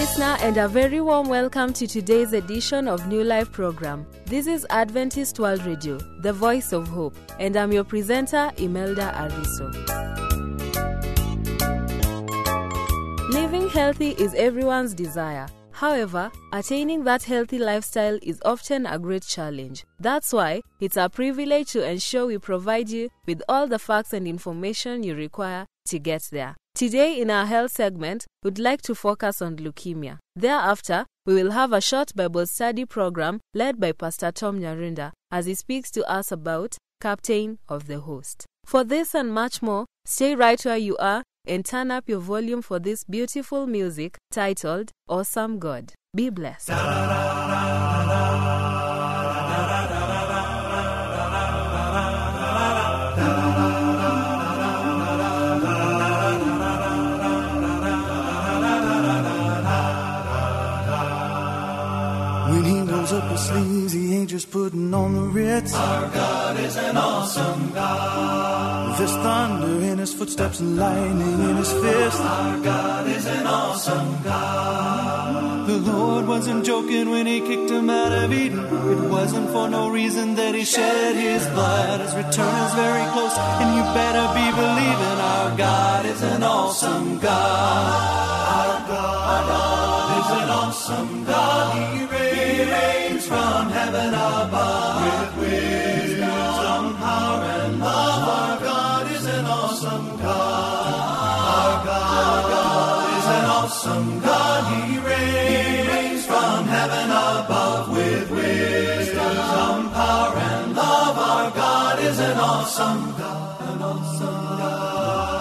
listener, and a very warm welcome to today's edition of New Life program. This is Adventist World Radio, the voice of hope, and I'm your presenter, Imelda Ariso. Living healthy is everyone's desire. However, attaining that healthy lifestyle is often a great challenge. That's why it's our privilege to ensure we provide you with all the facts and information you require to get there. Today in our health segment, we'd like to focus on leukemia. Thereafter, we will have a short Bible study program led by Pastor Tom Nyarunda as he speaks to us about Captain of the Host. For this and much more, stay right where you are and turn up your volume for this beautiful music titled Awesome God. Be blessed. When he rolls up his sleeves, he ain't just putting on the Ritz. Our God is an awesome God. There's thunder in his footsteps and lightning in his fist. Our God is an awesome God. The Lord wasn't joking when he kicked him out of Eden. It wasn't for no reason that he shed his blood. His return is very close, and you better be believing our God is an awesome God. Our God is an awesome God. He reigns from heaven above with wisdom, power, and love. Our God is an awesome God. Our God is an awesome God. He reigns from heaven above with wisdom, power, and love. Our God is an awesome God. An awesome God.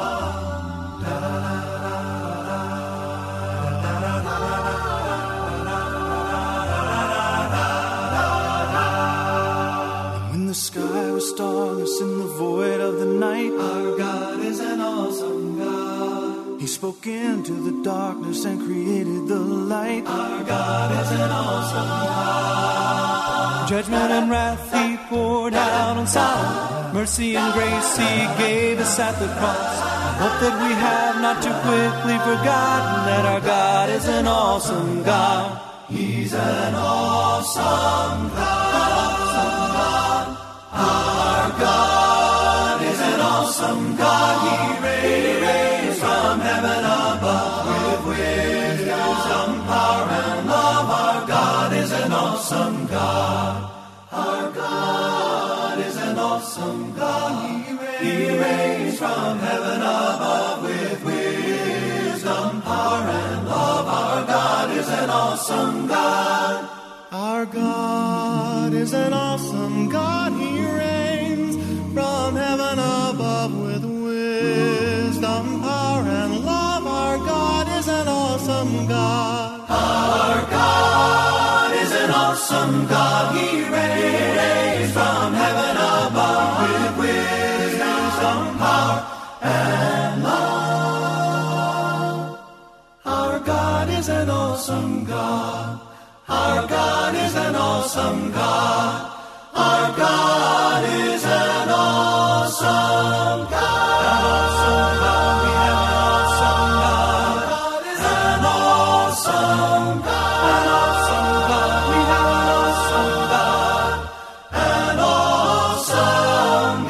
Starless in the void of the night. Our God is an awesome God. He spoke into the darkness and created the light. Our God is an awesome God. Judgment and wrath he poured out on Sodom. Mercy and grace he gave us at the cross. Hope that we have not too quickly forgotten that our God is an awesome God. He's an awesome God. Awesome God. Our God is an awesome God. He reigns from heaven above with wisdom, power, and love. Our God is an awesome God. Our God is an awesome God. He reigns from heaven above with wisdom, power, and love. Our God is an awesome God. Our God is an awesome God. He reigns from heaven above with wisdom, power, and love. Our God is an awesome God. Our God is an awesome God. He reigns from heaven above with wisdom, power, and love. Our God is an awesome God. Our God is an awesome God. Our God is an awesome God. An awesome God. We have an awesome God. God is an awesome God. An awesome God. We have an awesome God. An awesome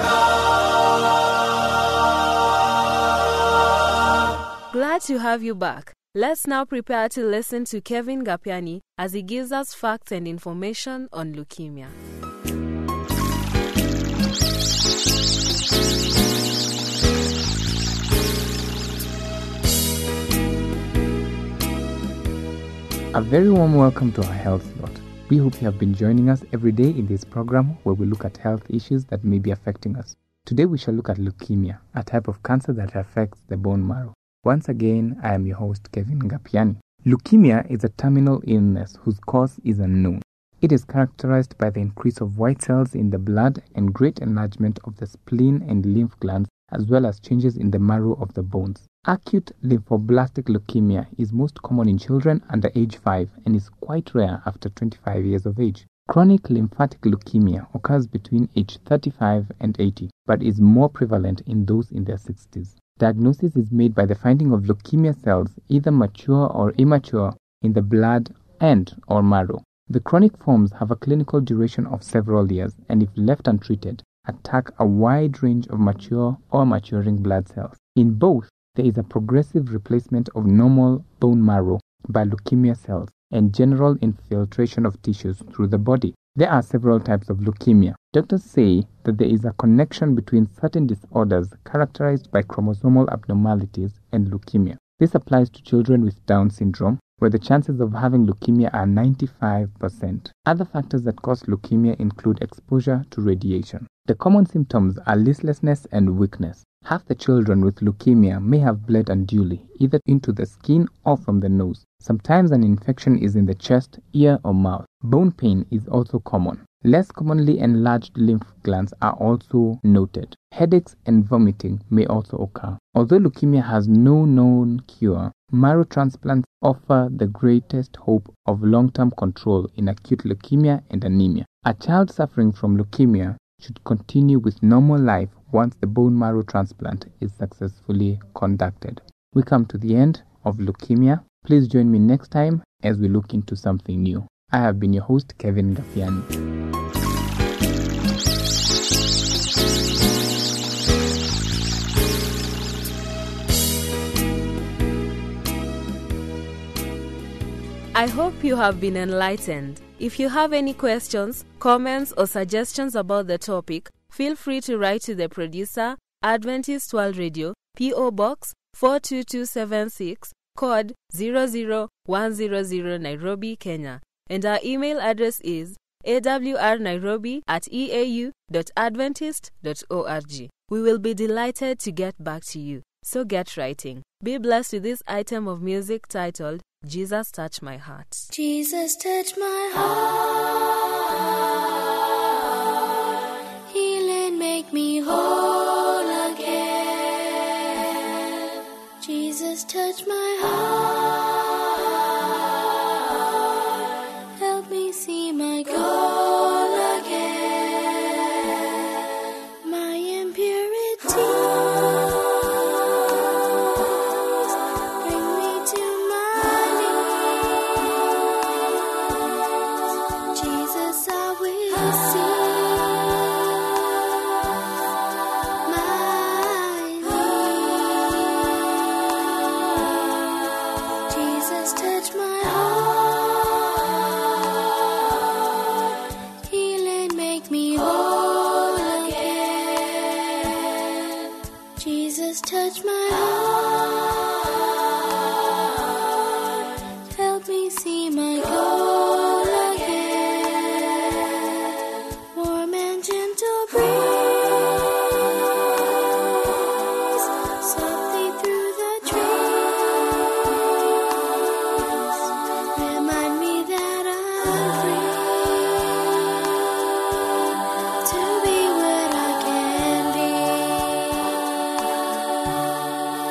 God. Glad to have you back. Let's now prepare to listen to Kevin Gapiani as he gives us facts and information on leukemia. A very warm welcome to our health slot. We hope you have been joining us every day in this program where we look at health issues that may be affecting us. Today we shall look at leukemia, a type of cancer that affects the bone marrow. Once again, I am your host, Kevin Gapiani. Leukemia is a terminal illness whose cause is unknown. It is characterized by the increase of white cells in the blood and great enlargement of the spleen and lymph glands, as well as changes in the marrow of the bones. Acute lymphoblastic leukemia is most common in children under age 5 and is quite rare after 25 years of age. Chronic lymphatic leukemia occurs between age 35 and 80, but is more prevalent in those in their 60s. Diagnosis is made by the finding of leukemia cells, either mature or immature, in the blood and/or marrow. The chronic forms have a clinical duration of several years and, if left untreated, attack a wide range of mature or maturing blood cells. In both, there is a progressive replacement of normal bone marrow by leukemia cells and general infiltration of tissues through the body. There are several types of leukemia. Doctors say that there is a connection between certain disorders characterized by chromosomal abnormalities and leukemia. This applies to children with Down syndrome, where the chances of having leukemia are 95%. Other factors that cause leukemia include exposure to radiation. The common symptoms are listlessness and weakness. Half the children with leukemia may have bled unduly, either into the skin or from the nose. Sometimes an infection is in the chest, ear, or mouth. Bone pain is also common. Less commonly, enlarged lymph glands are also noted. Headaches and vomiting may also occur. Although leukemia has no known cure, marrow transplants offer the greatest hope of long-term control in acute leukemia and anemia. A child suffering from leukemia should continue with normal life once the bone marrow transplant is successfully conducted. We come to the end of leukemia. Please join me next time as we look into something new. I have been your host, Kevin Gafiani. I hope you have been enlightened. If you have any questions, comments, or suggestions about the topic, feel free to write to the producer, Adventist World Radio, P.O. Box 42276, code 00100, Nairobi, Kenya. And our email address is awrnairobi@eau.adventist.org. We will be delighted to get back to you. So get writing. Be blessed with this item of music titled Jesus Touch My Heart. Jesus touch my heart, heal and make me whole again. Jesus touch my heart, help me see my goal again. My impurity touch my heart, help me see my goal again. Warm and gentle breeze, softly through the trees, remind me that I'm free to be what I can be.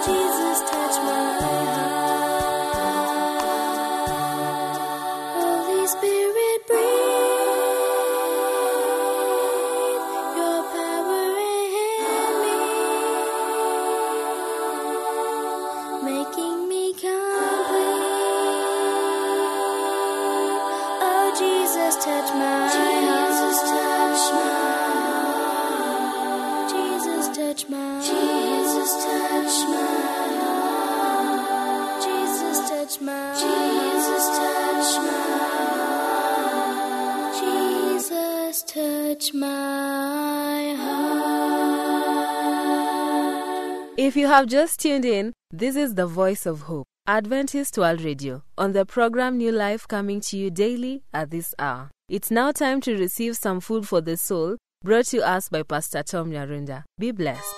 Jesus, touch my heart. Holy Spirit, breathe your power in me, making me complete. Oh, Jesus, touch my heart. Jesus, touch my heart. Jesus, touch my heart. Jesus, touch my heart. Jesus, touch my heart. Jesus, touch my heart. Jesus, touch my heart. If you have just tuned in, this is the Voice of Hope, Adventist World Radio, on the program New Life, coming to you daily at this hour. It's now time to receive some food for the soul, brought to us by Pastor Tom Nyarunda. Be blessed.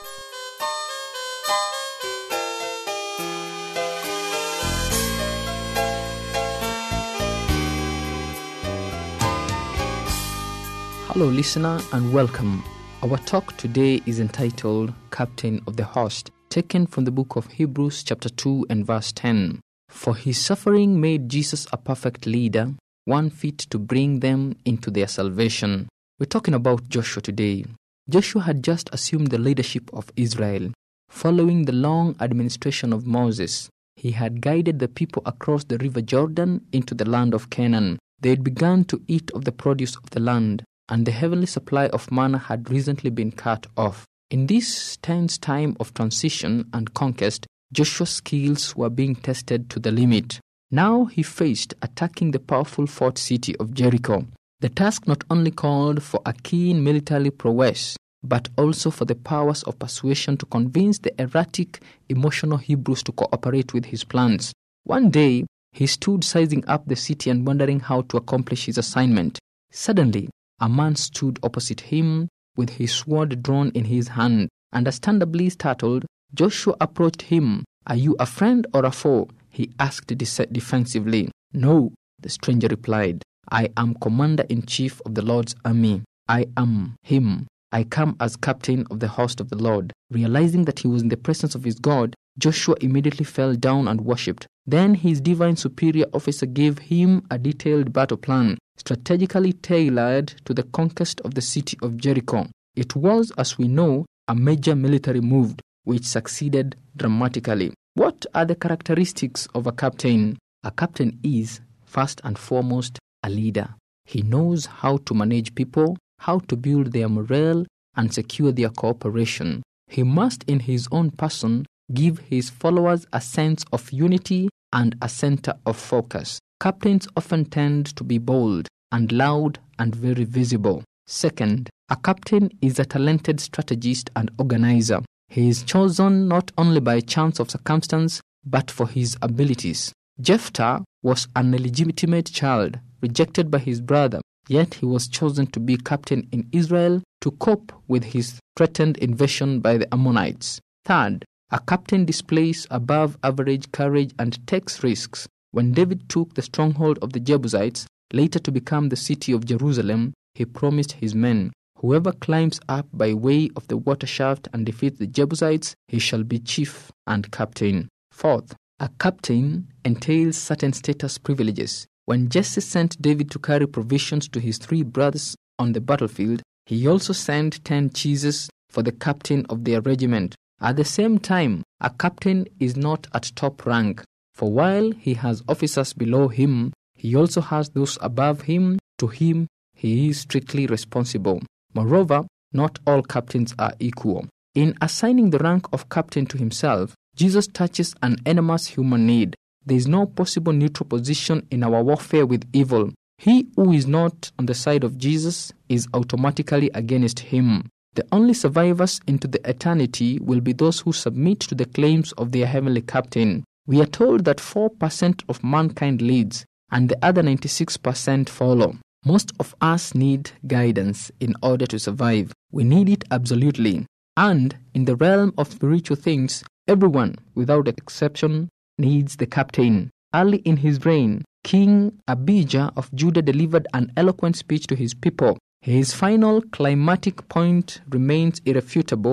Hello, listener, and welcome. Our talk today is entitled Captain of the Host, taken from the book of Hebrews chapter 2 and verse 10. For his suffering made Jesus a perfect leader, one fit to bring them into their salvation. We're talking about Joshua today. Joshua had just assumed the leadership of Israel. Following the long administration of Moses, he had guided the people across the river Jordan into the land of Canaan. They had begun to eat of the produce of the land, and the heavenly supply of manna had recently been cut off. In this tense time of transition and conquest, Joshua's skills were being tested to the limit. Now he faced attacking the powerful fort city of Jericho. The task not only called for a keen military prowess, but also for the powers of persuasion to convince the erratic, emotional Hebrews to cooperate with his plans. One day, he stood sizing up the city and wondering how to accomplish his assignment. Suddenly, a man stood opposite him with his sword drawn in his hand. Understandably startled, Joshua approached him. "Are you a friend or a foe?" he asked defensively. "No," the stranger replied. "I am commander-in-chief of the Lord's army. I am him. I come as captain of the host of the Lord." Realizing that he was in the presence of his God, Joshua immediately fell down and worshipped. Then his divine superior officer gave him a detailed battle plan, strategically tailored to the conquest of the city of Jericho. It was, as we know, a major military move which succeeded dramatically. What are the characteristics of a captain? A captain is, first and foremost, a leader. He knows how to manage people, how to build their morale, and secure their cooperation. He must, in his own person, give his followers a sense of unity and a center of focus. Captains often tend to be bold and loud and very visible. Second, a captain is a talented strategist and organizer. He is chosen not only by chance of circumstance, but for his abilities. Jephthah was an illegitimate child, rejected by his brother, yet he was chosen to be captain in Israel to cope with his threatened invasion by the Ammonites. Third, a captain displays above-average courage and takes risks. When David took the stronghold of the Jebusites, later to become the city of Jerusalem, he promised his men, "Whoever climbs up by way of the water shaft and defeats the Jebusites, he shall be chief and captain." Fourth, a captain entails certain status privileges. When Jesse sent David to carry provisions to his 3 brothers on the battlefield, he also sent 10 cheeses for the captain of their regiment. At the same time, a captain is not at top rank, for while he has officers below him, he also has those above him. To him, he is strictly responsible. Moreover, not all captains are equal. In assigning the rank of captain to himself, Jesus touches an enormous human need. There is no possible neutral position in our warfare with evil. He who is not on the side of Jesus is automatically against him. The only survivors into the eternity will be those who submit to the claims of their heavenly captain. We are told that 4% of mankind leads, and the other 96% follow. Most of us need guidance in order to survive. We need it absolutely. And in the realm of spiritual things, everyone, without exception, needs the captain. Early in his reign, King Abijah of Judah delivered an eloquent speech to his people. His final climatic point remains irrefutable.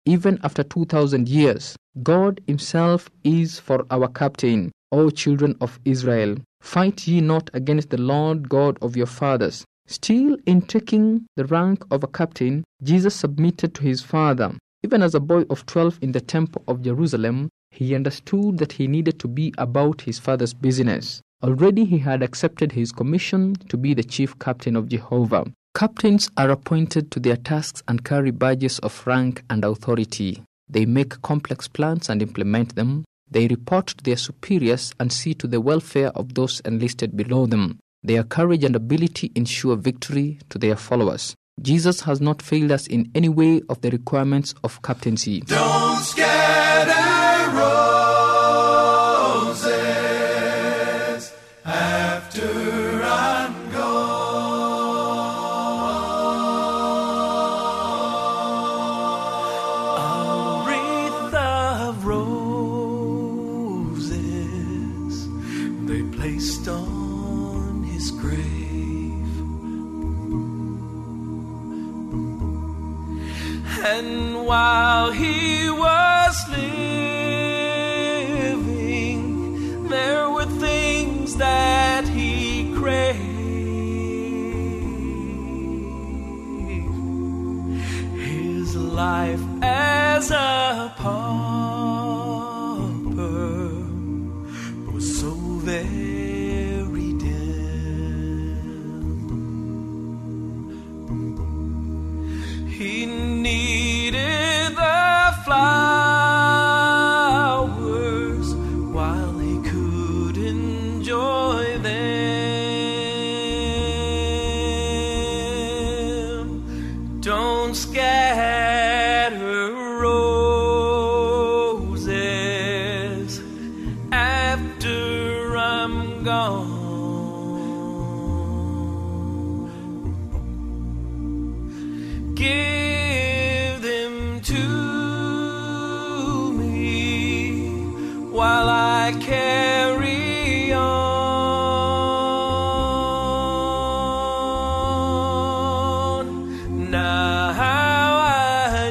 even after 2,000 years. God himself is for our captain, O children of Israel. Fight ye not against the Lord God of your fathers. Still, in taking the rank of a captain, Jesus submitted to his Father. Even as a boy of 12 in the temple of Jerusalem, he understood that he needed to be about his Father's business. Already he had accepted his commission to be the chief captain of Jehovah. Captains are appointed to their tasks and carry badges of rank and authority. They make complex plans and implement them. They report to their superiors and see to the welfare of those enlisted below them. Their courage and ability ensure victory to their followers. Jesus has not failed us in any way of the requirements of captaincy. Don't scatter roses after I'm gone. A wreath of roses they placed on his grave. And while he was living, there were things that he craved. His life as a pauper was so very dim. He needed the flowers while he could enjoy them. Don't scatter roses after I'm gone. Give them to me while I carry on. Now I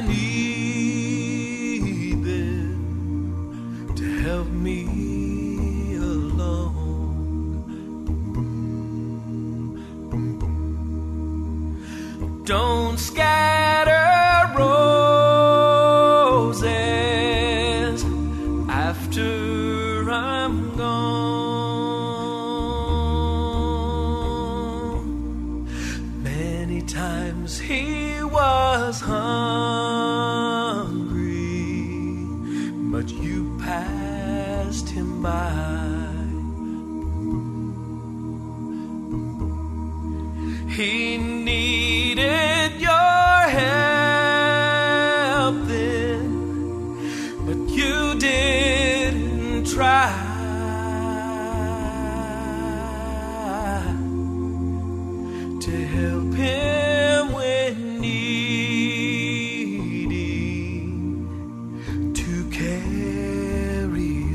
need them to help me along. Don't scatter roses after I'm gone. Many times he was hungry, but you passed him by. He needed your help then, but you didn't try to help him when needing to carry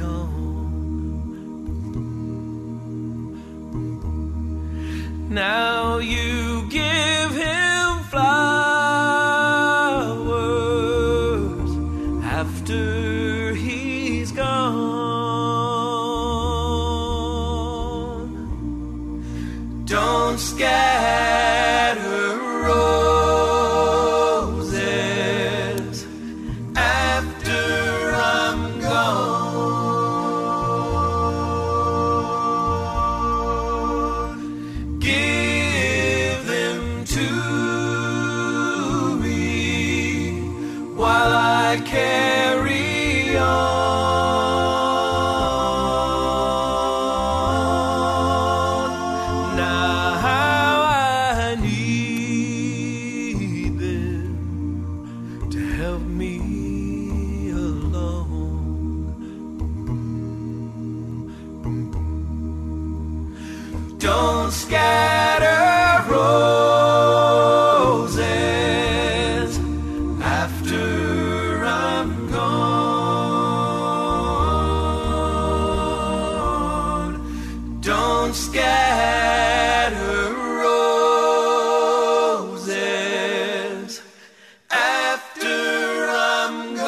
on. Now you give him flowers after he's gone. Don't scatter roses after I'm gone. Give them to me while I carry on. Now I need them to help me along. Don't scatter roses after I'm gone. Don't scatter roses after I'm gone.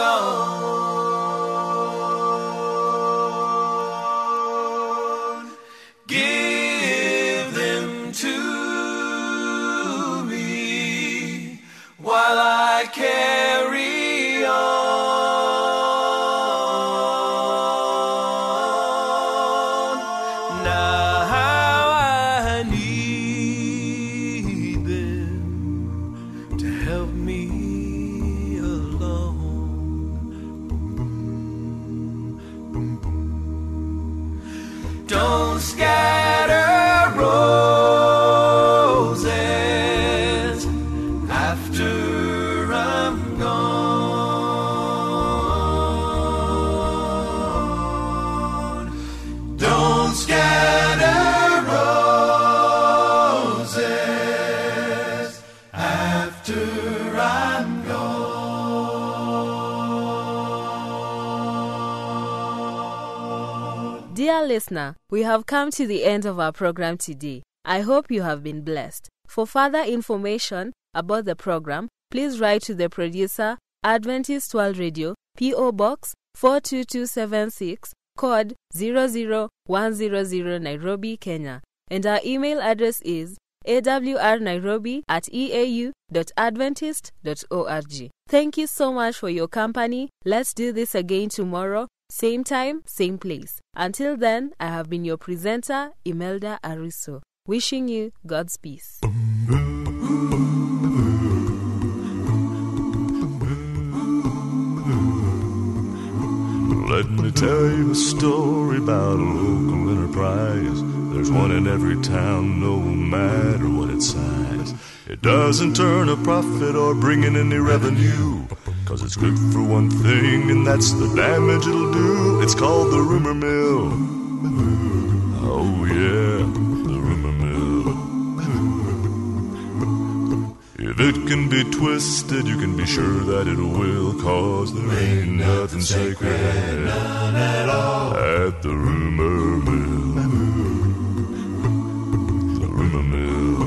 Don't scatter roses after I'm gone. Don't scatter roses after I'm gone. Dear listener, we have come to the end of our program today. I hope you have been blessed. For further information about the program, please write to the producer, Adventist World Radio, P.O. Box 42276, code 00100 Nairobi, Kenya. And our email address is awrnairobi@eau.adventist.org. Thank you so much for your company. Let's do this again tomorrow. Same time, same place. Until then, I have been your presenter, Imelda Ariso. Wishing you God's peace. Let me tell you a story about a local enterprise. There's one in every town, no matter what its size. It doesn't turn a profit or bring in any revenue, 'cause it's good for one thing, and that's the damage it'll do. It's called the rumor mill. Oh yeah, the rumor mill. If it can be twisted, you can be sure that it will, 'cause there ain't nothing sacred, none at all, at the rumor mill. The rumor mill.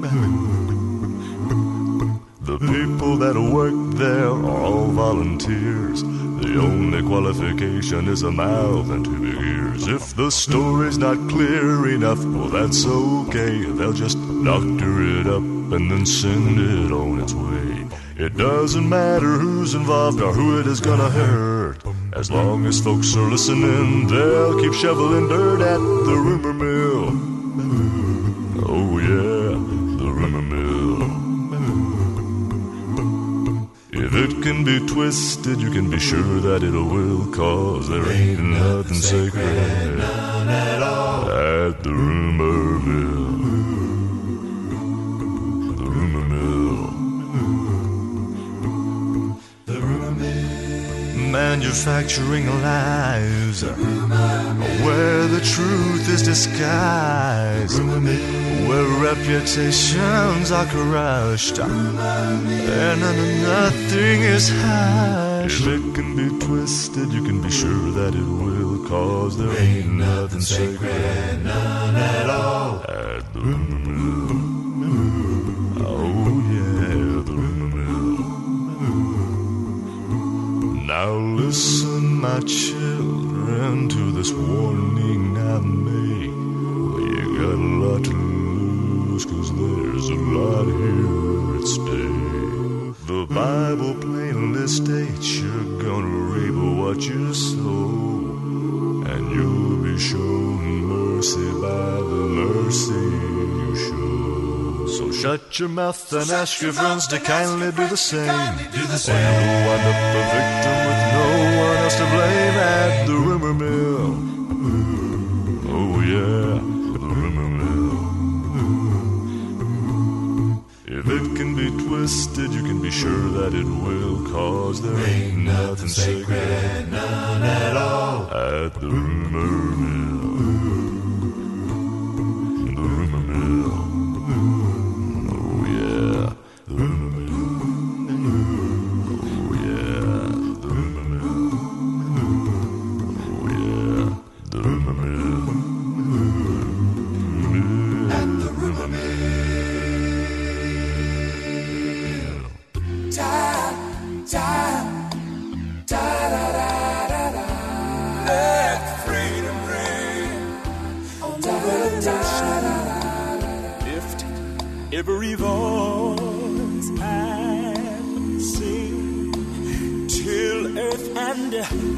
The people that work there are all volunteers. The only qualification is a mouth and 2 big ears. If the story's not clear enough, well, that's okay. They'll just doctor it up and then send it on its way. It doesn't matter who's involved or who it is gonna hurt. As long as folks are listening, they'll keep shoveling dirt at the rumor mill. Oh yeah, the rumor mill. If it can be twisted, you can be sure that it will, 'cause there ain't nothing sacred, none at all, at the rumor mill. The rumor mill. The rumor mill. Manufacturing lies, where the truth is disguised, where reputations are crushed, and nothing is hushed. If it can be twisted, you can be sure that it will, 'cause there ain't nothing sacred, none at all, at the rumor mill. Oh yeah, the rumor mill. Now listen, my children, to this warning I make. You got a lot to lose, 'cause there's a lot here at stake. The Bible plainly states you're gonna reap what you sow, and you'll be shown mercy by the mercy you show. So shut your mouth and ask your friends to kindly do the same. Or you'll wind up a victim with no one else to blame at the rumor mill. Oh yeah, the rumor mill. If it can be twisted, you can be sure that it will, 'cause there ain't nothing sacred, none at all, at the rumor mill. The rumor mill. Oh yeah, the rumor mill. Oh yeah, the rumor mill. Oh yeah, the rumor mill. At the rumor mill. Let freedom ring over the ocean. Lift every voice and sing till earth and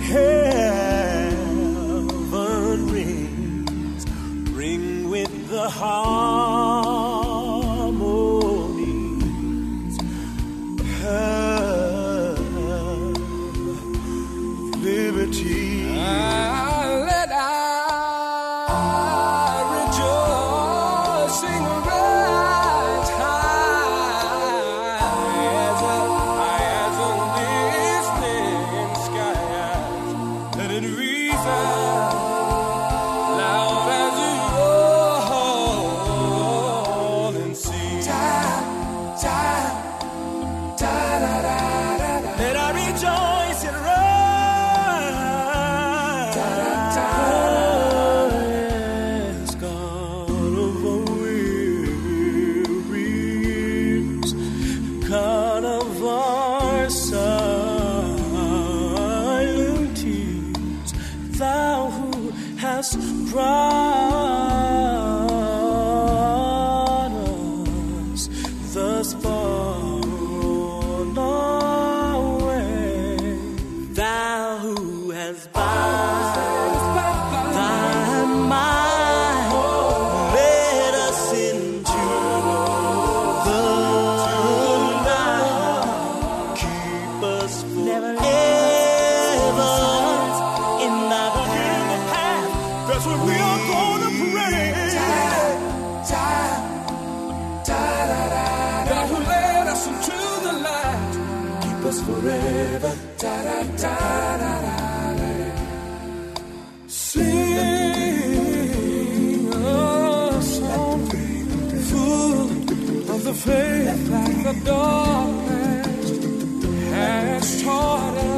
heaven rings. Ring with the harmonies of liberty. Let our brought us thus far on our way. Thou who has bound thy mind, led us into the light. Keep us forever in thy living path. That's what we are going to pray. God who led us into the light, keep us forever. Sing a song full of the faith that the darkness has taught us.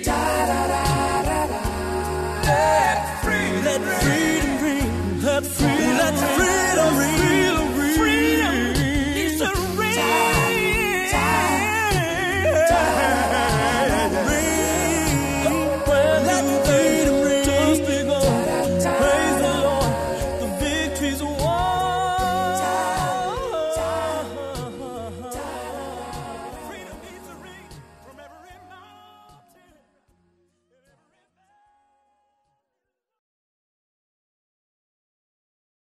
Let freedom bring, let freedom